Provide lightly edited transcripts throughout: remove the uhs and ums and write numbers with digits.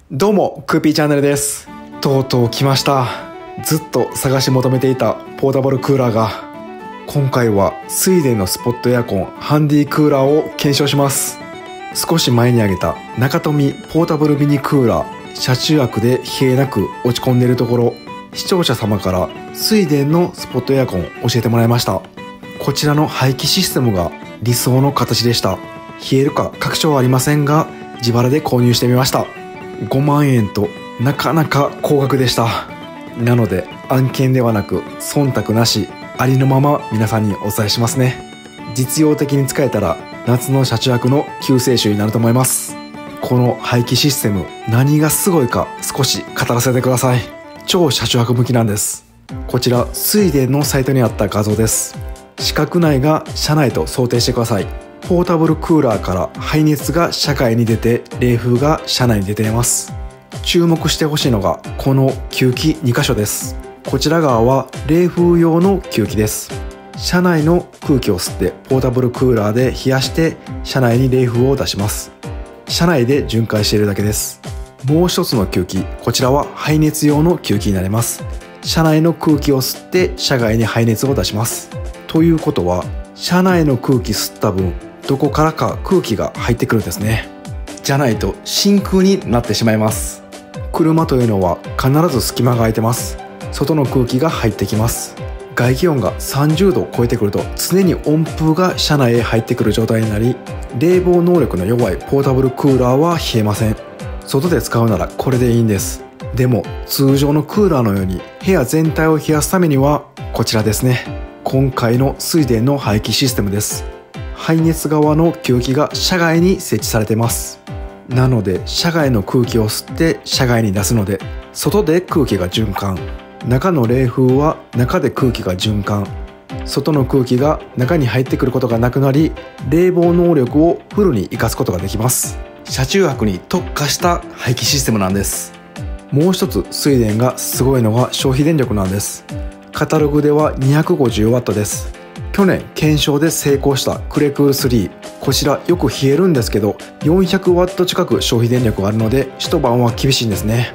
どうも、クーピーチャンネルです。とうとう来ました。ずっと探し求めていたポータブルクーラーが、今回はスイデンのスポットエアコンハンディクーラーを検証します。少し前に挙げた中富ポータブルミニクーラー、車中泊で冷えなく落ち込んでいるところ、視聴者様からスイデンのスポットエアコンを教えてもらいました。こちらの排気システムが理想の形でした。冷えるか確証はありませんが、自腹で購入してみました。5万円となかなか高額でした。なので案件ではなく忖度なし、ありのまま皆さんにお伝えしますね。実用的に使えたら夏の車中泊の救世主になると思います。この排気システム、何がすごいか少し語らせてください。超車中泊向きなんです。こちらスイデンのサイトにあった画像です。四角内が車内と想定してください。ポータブルクーラーから排熱が車外に出て、冷風が車内に出ています。注目してほしいのがこの吸気2箇所です。こちら側は冷風用の吸気です。車内の空気を吸ってポータブルクーラーで冷やして車内に冷風を出します。車内で巡回しているだけです。もう一つの吸気、こちらは排熱用の吸気になります。車内の空気を吸って車外に排熱を出します。ということは車内の空気吸った分、どこからか空気が入ってくるんですね。じゃないと真空になってしまいます。車というのは必ず隙間が空いてます。外の空気が入ってきます。外気温が30度を超えてくると常に温風が車内へ入ってくる状態になり、冷房能力の弱いポータブルクーラーは冷えません。外で使うならこれでいいんです。でも通常のクーラーのように部屋全体を冷やすためにはこちらですね。今回のスイデンの排気システムです。排熱側の吸気が車外に設置されています。なので車外の空気を吸って車外に出すので、外で空気が循環、中の冷風は中で空気が循環、外の空気が中に入ってくることがなくなり、冷房能力をフルに活かすことができます。車中泊に特化した排気システムなんです。もう一つスイデンがすごいのが消費電力なんです。カタログでは 250W です。去年検証で成功したクレクール3、こちらよく冷えるんですけど 400W 近く消費電力があるので一晩は厳しいんですね。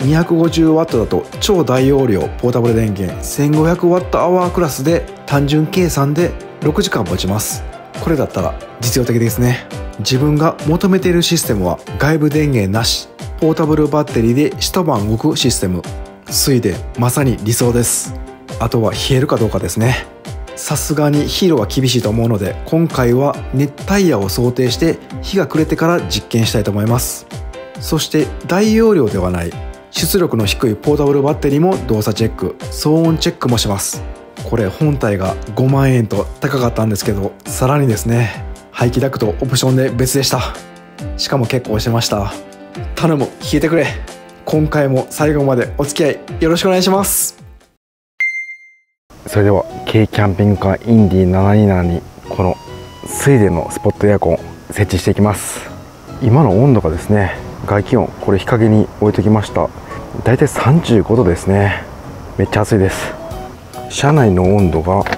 250W だと超大容量ポータブル電源 1500Wh クラスで単純計算で6時間持ちます。これだったら実用的ですね。自分が求めているシステムは外部電源なし、ポータブルバッテリーで一晩動くシステム。スイデンまさに理想です。あとは冷えるかどうかですね。さすがにヒーローは厳しいと思うので、今回は熱帯夜を想定して日が暮れてから実験したいと思います。そして大容量ではない出力の低いポータブルバッテリーも動作チェック、騒音チェックもします。これ本体が5万円と高かったんですけど、さらにですね、排気ダクトオプションで別でした。しかも結構してました。頼む、冷えてくれ。今回も最後までお付き合いよろしくお願いします。それでは軽キャンピングカーインディ727にこのスイデンのスポットエアコン設置していきます。今の温度がですね、外気温これ日陰に置いてきました。だいたい35度ですね。めっちゃ暑いです。車内の温度が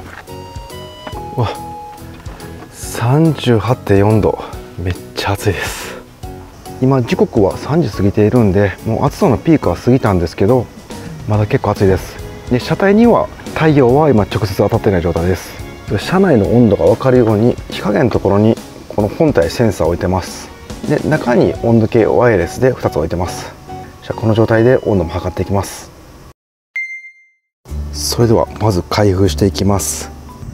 38.4 度、めっちゃ暑いです。今時刻は3時過ぎているんで、もう暑さのピークは過ぎたんですけど、まだ結構暑いです。で車体には太陽は今直接当たっていない状態です。車内の温度が分かるように日陰のところにこの本体センサーを置いてます。で中に温度計ワイヤレスで2つ置いてます。じゃあこの状態で温度も測っていきます。それではまず開封していきます。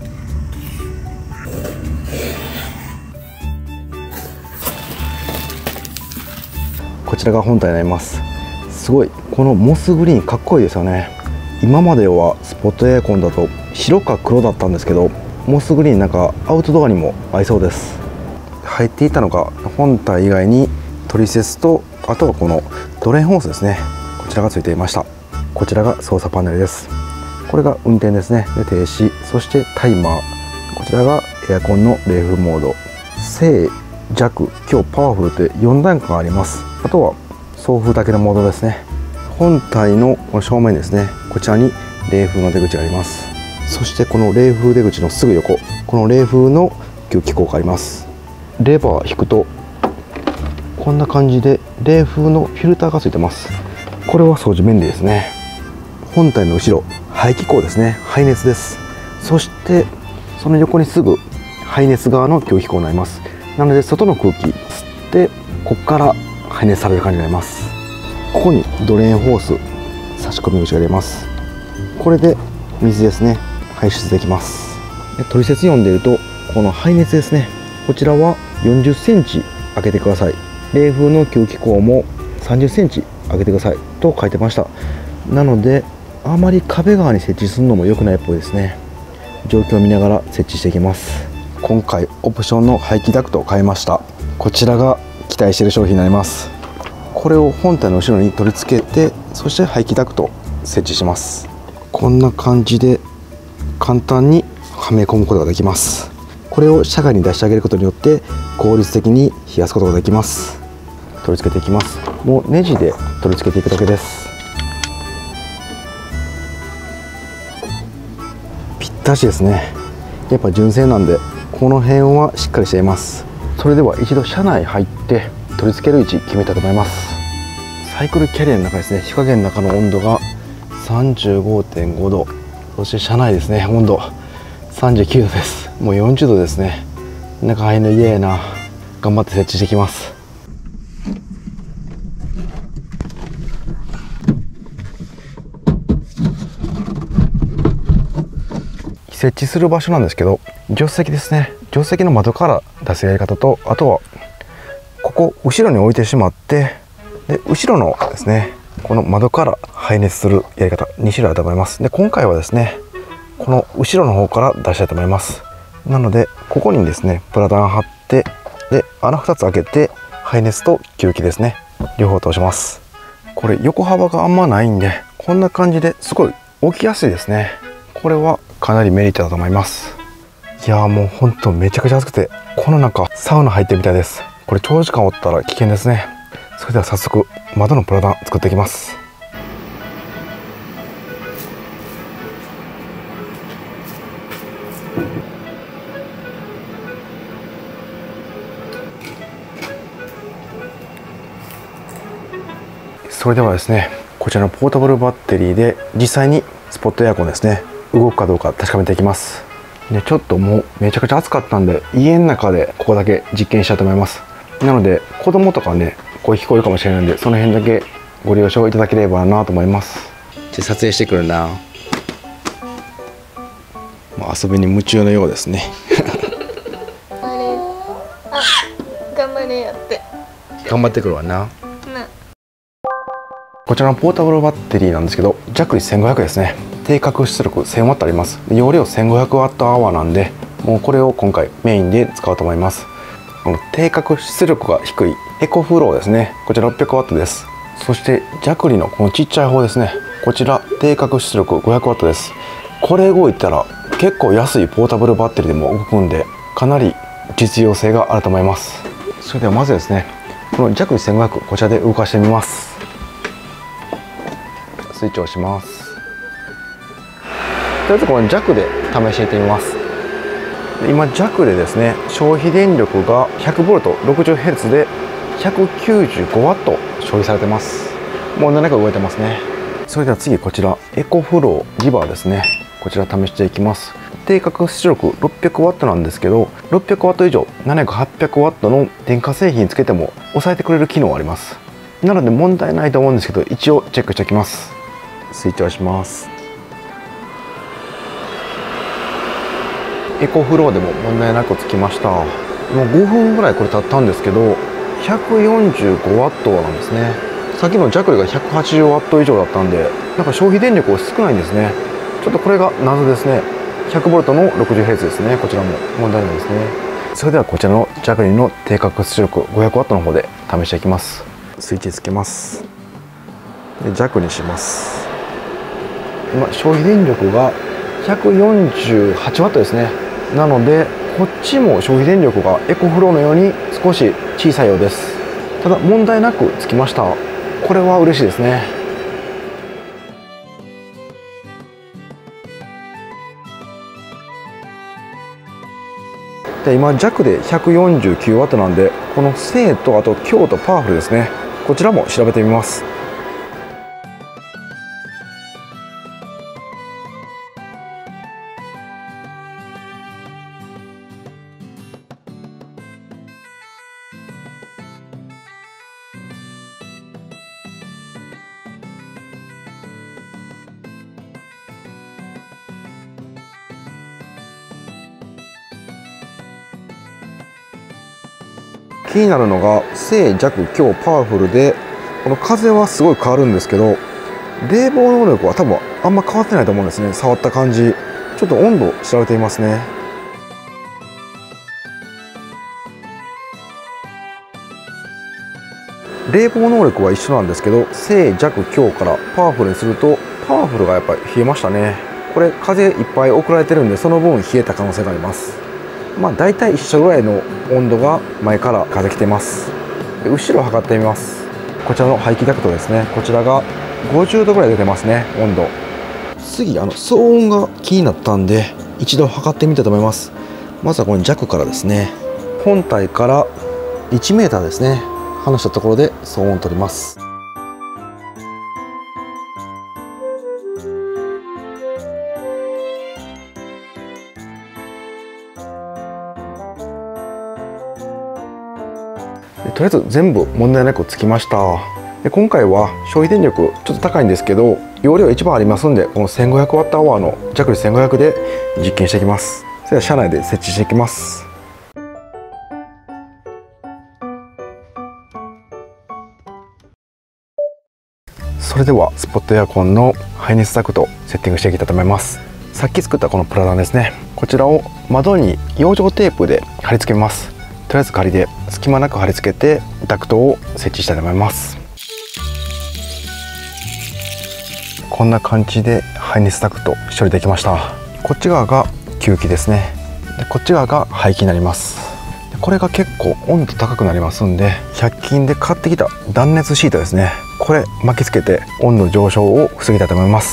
こちらが本体になります。すごいこのモスグリーンかっこいいですよね。今まではスポットエアコンだと白か黒だったんですけど、モスグリーンなんかアウトドアにも合いそうです。入っていたのが本体以外にトリセツと、あとはこのドレーンホースですね、こちらがついていました。こちらが操作パネルです。これが運転ですね。で停止、そしてタイマー、こちらがエアコンの冷風モード、静弱強パワフルと4段階あります。あとは送風だけのモードですね。本体の正面ですね、こちらに冷風の出口があります。そしてこの冷風出口のすぐ横、この冷風の吸気口があります。レバー引くとここんな感じで冷風のフィルターがついてます。これは掃除便利ですね。本体の後ろ、排気口ですね。排熱です。そしてその横にすぐ排熱側の吸気口になります。なので外の空気吸ってここから排熱される感じになります。ここにドレーンホース差し込み口が出ます。これで水ですね、排出できます。で取説読んでいると、この排熱ですね、こちらは40センチ開けてください、冷風の吸気口も30センチ開けてくださいと書いてました。なのであまり壁側に設置するのも良くないっぽいですね。状況を見ながら設置していきます。今回オプションの排気ダクトを変えました。こちらが期待している商品になります。これを本体の後ろに取り付けて、そして排気ダクトを設置します。こんな感じで簡単にはめ込むことができます。これを車外に出してあげることによって効率的に冷やすことができます。取り付けていきます。もうネジで取り付けていくだけです。ぴったしですね。やっぱ純正なんでこの辺はしっかりしています。それでは一度車内入って取り付ける位置決めたいと思います。サイクルキャリアの中ですね、日陰の中の温度が 35.5 度、そして車内ですね、温度39度です。もう40度ですね。中入るの嫌やな。頑張って設置していきます。設置する場所なんですけど、助手席ですね。助手席の窓から出すやり方と、あとはここ後ろに置いてしまって、で後ろのですね、この窓から排熱するやり方2種類あると思います。で今回はですね、この後ろの方から出したいと思います。なのでここにですねプラダン貼って、で穴2つ開けて排熱と吸気ですね、両方通します。これ横幅があんまないんで、こんな感じですごい置きやすいですね。これはかなりメリットだと思います。いやーもうほんとめちゃくちゃ暑くて、この中サウナ入ってるみたいです。これ長時間おったら危険ですね。それでは早速窓のプラダン作っていきます。それではですね、こちらのポータブルバッテリーで実際にスポットエアコンですね、動くかどうか確かめていきます。でちょっともうめちゃくちゃ暑かったんで、家の中でここだけ実験したいと思います。なので子供とかね声聞こえるかもしれないんで、その辺だけご了承いただければなと思います。撮影してくるな。遊びに夢中のようですね。 頑張れやって。 頑張ってくるわな。こちらのポータブルバッテリーなんですけど、弱率1500ですね。定格出力 1000W あります。容量 1500Wh なんで、もうこれを今回メインで使おうと思います。この定格出力が低いエコフローですね、こちら 600W です。そして弱利のこのちっちゃい方ですね、こちら定格出力 500W です。これ動いたら結構安いポータブルバッテリーでも動くんで、かなり実用性があると思います。それではまずですね、この弱率1500、こちらで動かしてみます。スイッチを押します。とりあえずこの弱で試していってみます。今弱でですね、消費電力が 100V60Hz で 195W 消費されてます。問題なく動いてますね。それでは次こちらエコフローリバーですね、こちら試していきます。定格出力 600W なんですけど、 600W 以上 700、800W の電化製品つけても抑えてくれる機能があります。なので問題ないと思うんですけど、一応チェックしておきます。スイッチを押します。エコフローでも問題なくつきました。もう5分ぐらいこれ経ったんですけど 145W なんですね。さっきの弱利が 180W 以上だったんで、なんか消費電力少ないんですね。ちょっとこれが謎ですね。 100V の 60Hz ですね。こちらも問題ないですね。それではこちらの弱利の定格出力 500W の方で試していきます。スイッチつけます。で弱にします。今消費電力が 148W ですね。なのでこっちも消費電力がエコフローのように少し小さいようです。ただ問題なくつきました。これは嬉しいですね。 で今弱で 149W なんで、この正とあと強とパワフルですね、こちらも調べてみます。気になるのが正弱強パワフルで、この風はすごい変わるんですけど、冷房能力は多分あんま変わってないと思うんですね。触った感じ、ちょっと温度調べてみますね。冷房能力は一緒なんですけど、正弱強からパワフルにすると、パワフルがやっぱり冷えましたね。これ風いっぱい送られてるんで、その分冷えた可能性があります。まあ大体一緒ぐらいの温度が前から風来てます。で後ろ測ってみます。こちらの排気ダクトですね、こちらが50度ぐらい出てますね、温度。次騒音が気になったんで一度測ってみたいと思います。まずはこの弱からですね、本体から1メーターですね、離したところで騒音を取ります。とりあえず全部問題なくつきました。で今回は消費電力ちょっと高いんですけど、容量一番ありますんで、この 1500Wh の弱率1500で実験していきます。それでは車内で設置していきます。それではスポットエアコンの排熱ダクトセッティングしていきたいと思います。さっき作ったこのプラダンですね、こちらを窓に養生テープで貼り付けます。とりあえず仮で隙間なく貼り付けてダクトを設置したいと思います。こんな感じで排熱ダクト処理できました。こっち側が吸気ですね。でこっち側が排気になります。これが結構温度高くなりますんで、100均で買ってきた断熱シートですね、これ巻きつけて温度上昇を防ぎたいと思います。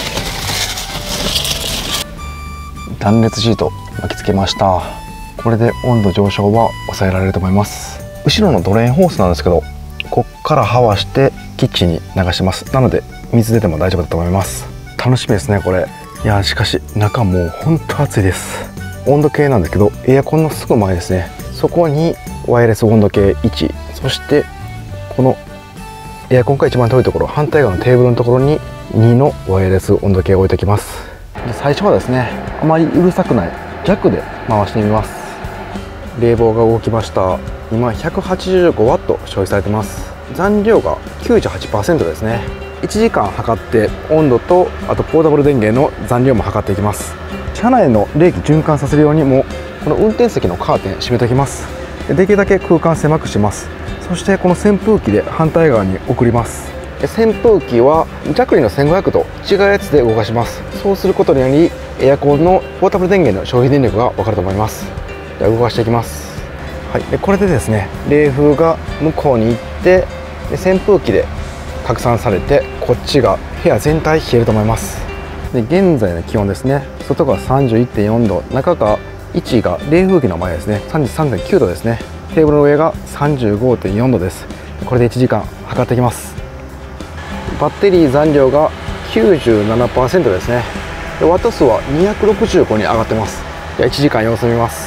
断熱シート巻きつけました。これで温度上昇は抑えられると思います。後ろのドレーンホースなんですけど、こっからはわしてキッチンに流します。なので水出ても大丈夫だと思います。楽しみですねこれ。いやしかし中もうほんと暑いです。温度計なんですけど、エアコンのすぐ前ですね、そこにワイヤレス温度計1、そしてこのエアコンから一番遠いところ、反対側のテーブルのところに2のワイヤレス温度計を置いておきます。で最初はですね、あまりうるさくない弱で回してみます。冷房が動きました。今 185W 消費されてます。残量が 98% ですね。1時間測って温度とあとポータブル電源の残量も測っていきます。車内の冷気循環させるようにもこの運転席のカーテン閉めておきます。できるだけ空間狭くします。そしてこの扇風機で反対側に送ります。扇風機は弱離の1500と違うやつで動かします。そうすることによりエアコンのポータブル電源の消費電力が分かると思います。では動かしていきます。はい、でこれでですね、冷風が向こうに行って扇風機で拡散されて、こっちが部屋全体冷えると思います。で現在の気温ですね、外が 31.4 度、中が1が冷風機の前ですね、 33.9 度ですね。テーブルの上が 35.4 度です。これで1時間測っていきます。バッテリー残量が 97% ですね。でワット数は265に上がってます。では1時間様子見ます。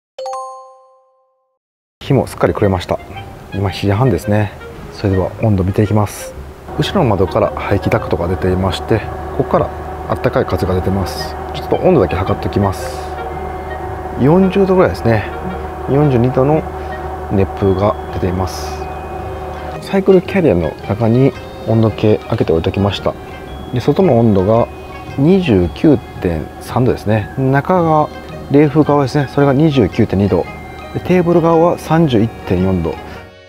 日もすっかり暮れました。今7時半ですね。それでは温度見ていきます。後ろの窓から排気ダクトが出ていまして、ここからあったかい風が出てます。ちょっと温度だけ測っておきます。40度ぐらいですね。42度の熱風が出ています。サイクルキャリアの中に温度計開けて置いておきました。で外の温度が 29.3 度ですね。中が冷風側ですね、それが 29.2 度で、テーブル側は 31.4 度。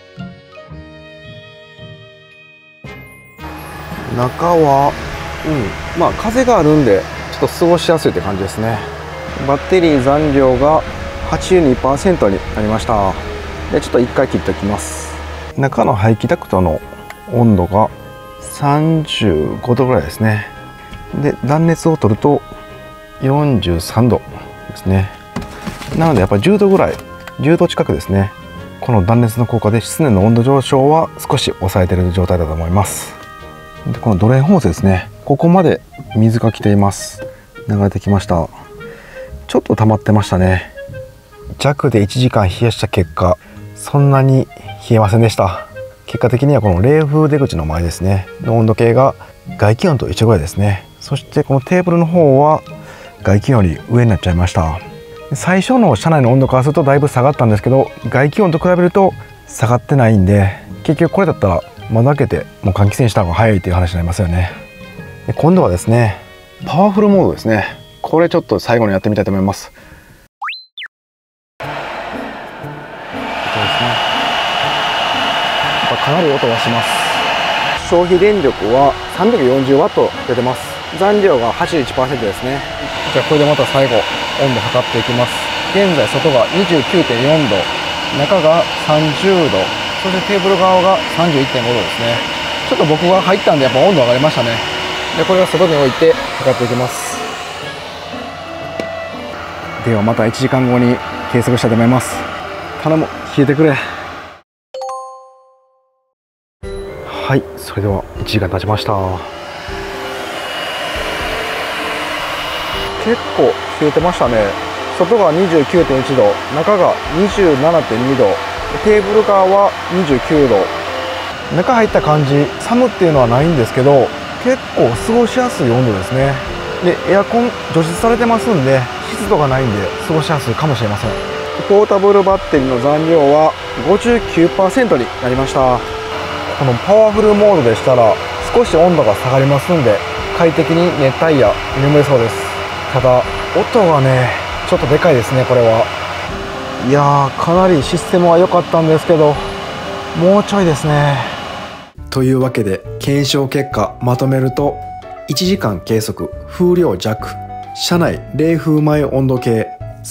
中はまあ風があるんでちょっと過ごしやすいって感じですね。バッテリー残量が 82% になりました。でちょっと1回切っておきます。中の排気ダクトの温度が35度ぐらいですね。で断熱を取ると43度ですね。 なのでやっぱり10度ぐらい、10度近くですね。この断熱の効果で室内の温度上昇は少し抑えている状態だと思います。でこのドレーンホースですね、ここまで水が来ています。流れてきました。ちょっと溜まってましたね。弱で1時間冷やした結果、そんなに冷えませんでした。結果的にはこの冷風出口の前ですねの温度計が外気温と一緒ぐらいですね。そしてこのテーブルの方は外気温より上になっちゃいました。最初の車内の温度からするとだいぶ下がったんですけど、外気温と比べると下がってないんで、結局これだったら窓開けてもう換気扇した方が早いっていう話になりますよね。で今度はですね、パワフルモードですね。これちょっと最後にやってみたいと思います。かなり音がします。消費電力は 340W 出てます。残量が 81% ですね。じゃあこれでまた最後温度測っていきます。現在外が 29.4 度、中が30度、そしてテーブル側が 31.5 度ですね。ちょっと僕が入ったんでやっぱ温度上がりましたね。でこれを外に置いて測っていきます。ではまた1時間後に計測したいと思います。頼む、冷えてくれ。はい、それでは1時間経ちました。結構冷えてましたね。外が 29.1 度、中が 27.2 度、テーブル側は29度。中入った感じ、寒っていうのはないんですけど、結構過ごしやすい温度ですね。で、エアコン除湿されてますんで、湿度がないんで過ごしやすいかもしれません。ポータブルバッテリーの残量は 59% になりました。このパワフルモードでしたら少し温度が下がりますんで、快適に熱帯夜眠れそうです。ただ音がねちょっとでかいですね。これはいやー、かなりシステムは良かったんですけど、もうちょいですね。 というわけで検証結果まとめると、1時間計測風量弱、車内冷風前温度計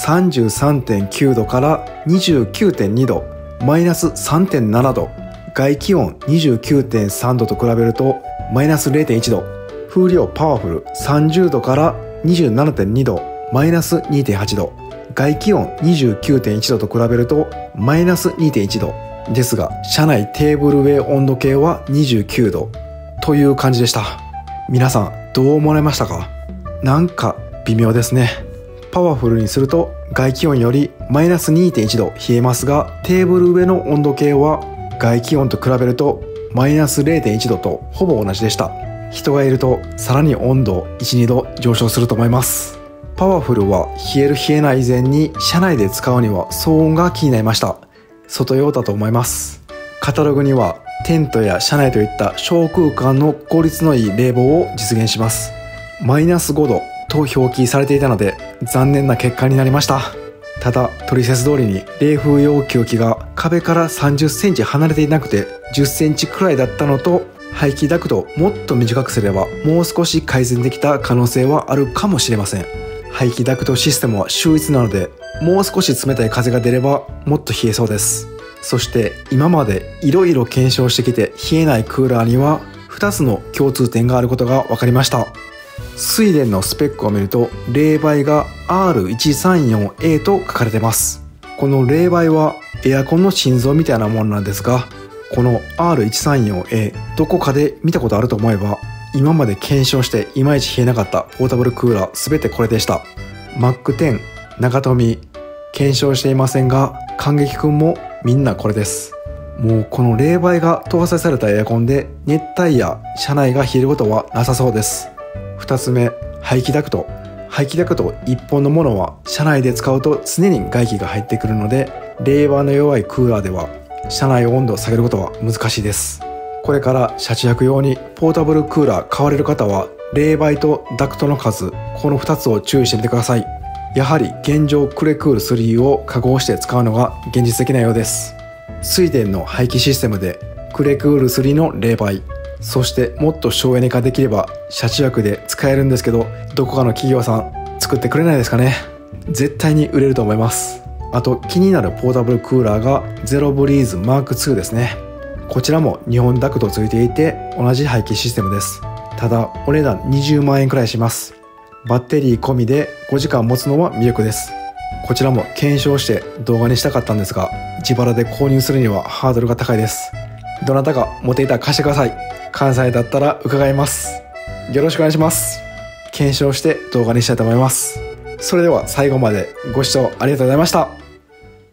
33.9 度から 29.2 度、マイナス 3.7 度、外気温 29.3 度と比べるとマイナス 0.1 度、風量パワフル30度から 27.2 度、マイナス 2.8 度、外気温 29.1 度と比べるとマイナス 2.1 度ですが、車内テーブルウェイ温度計は29度という感じでした。皆さんどう思われましたか？なんか微妙ですね。パワフルにすると外気温よりマイナス 2.1 度冷えますが、テーブル上の温度計は外気温と比べるとマイナス 0.1 度とほぼ同じでした。人がいるとさらに温度 1,2 度上昇すると思います。パワフルは冷える冷えない以前に車内で使うには騒音が気になりました。外用だと思います。カタログにはテントや車内といった小空間の効率のいい冷房を実現します。マイナス5度と表記されていたので残念な結果になりました。ただ取説通りに冷風用吸気が壁から30センチ離れていなくて10センチくらいだったのと、排気ダクトをもっと短くすればもう少し改善できた可能性はあるかもしれません。排気ダクトシステムは秀逸なので、もう少し冷たい風が出ればもっと冷えそうです。そして今までいろいろ検証してきて冷えないクーラーには2つの共通点があることが分かりました。水田のスペックを見ると冷媒が R134A と書かれてます。この冷媒はエアコンの心臓みたいなものなんですが、この R134A どこかで見たことあると思えば、今まで検証していまいち冷えなかったポータブルクーラーすべてこれでした。 Mac10、長富検証していませんが、感激くんもみんなこれです。もうこの冷媒が搭載されたエアコンで熱帯夜車内が冷えることはなさそうです。2つ目、排気ダクト。排気ダクト1本のものは車内で使うと常に外気が入ってくるので、冷媒の弱いクーラーでは車内温度を下げることは難しいです。これから車中泊用にポータブルクーラー買われる方は冷媒とダクトの数、この2つを注意してみてください。やはり現状クレクール3を化合して使うのが現実的なようです。水田の排気システムでクレクール3の冷媒、そしてもっと省エネ化できれば車中泊で使えるんですけど、どこかの企業さん作ってくれないですかね。絶対に売れると思います。あと気になるポータブルクーラーがゼロブリーズマーク2ですね。こちらも2本ダクトついていて同じ排気システムです。ただお値段20万円くらいします。バッテリー込みで5時間持つのは魅力です。 こちらも検証して動画にしたかったんですが、自腹で購入するにはハードルが高いです。どなたか持っていたら貸してください。関西だったら伺います。よろしくお願いします。検証して動画にしたいと思います。それでは最後までご視聴ありがとうございました。